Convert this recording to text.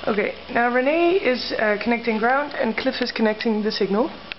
Okay, now Renee is connecting ground and Cliff is connecting the signal.